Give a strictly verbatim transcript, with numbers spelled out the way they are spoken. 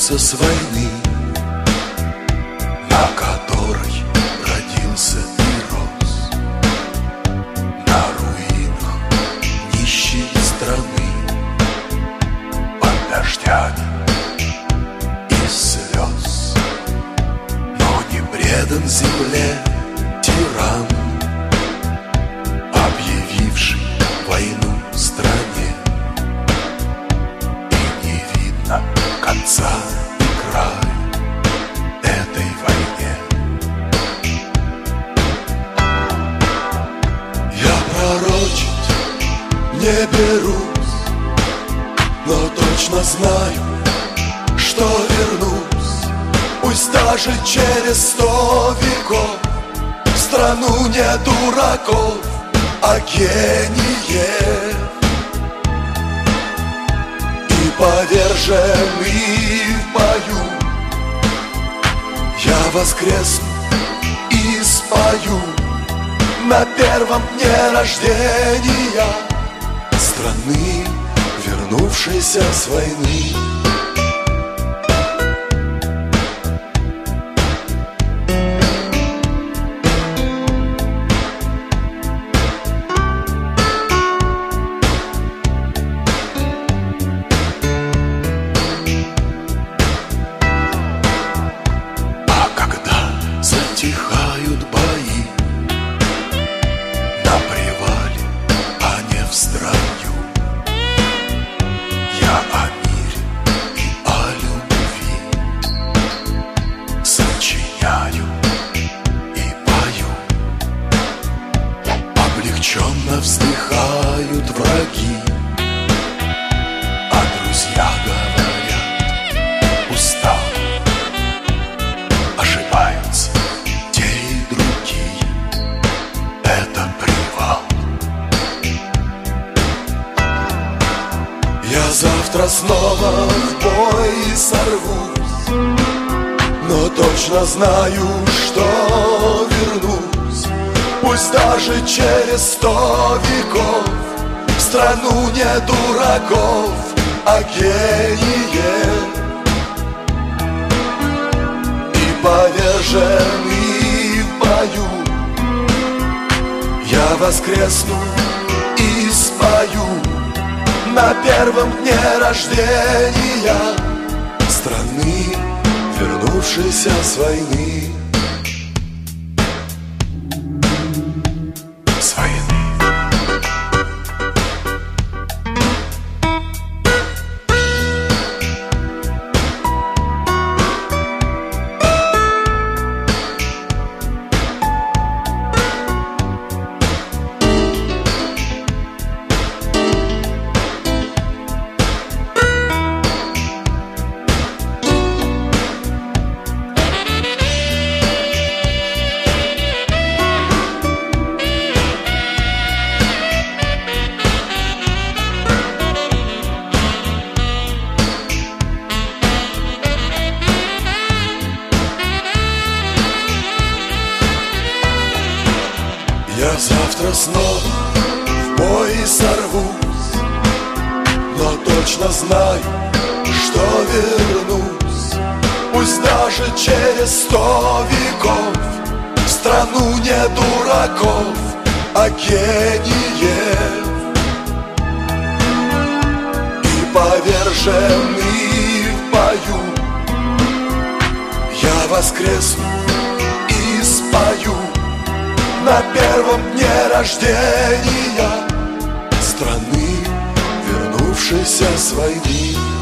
вернуться с войны, на которой родился и рос, на руинах нищей страны, под дождями и слез. Но не предан земле тиран, объявивший войну стране, и не видно конца и края этой войне. Я пророчить не берусь, но точно знаю, что вернусь, пусть даже через сто веков, в страну не дураков, а гениев. И поверженный в бою я воскресну и спою на первом дне рождения страны, вернувшейся с войны. Затихают бои на привале, а не в строю. Я о мире и о любви сочиняю и пою. Облегченно вздыхают враги, а друзья говорят: устал. Ошибаются те и другие, это привал. Я завтра снова в бой сорвусь, но точно знаю, что вернусь, пусть даже через сто веков, в страну не дураков, а гениев. Поверженный в бою я воскресну и спою на первом дне рождения страны, вернувшейся с войны. С войны. Я завтра снова в бой сорвусь, но точно знаю, что вернусь, пусть даже через сто веков, в страну не дураков, а гениев. И поверженный в бою я воскресну и спою на первом дне рождения страны, вернувшейся с войны.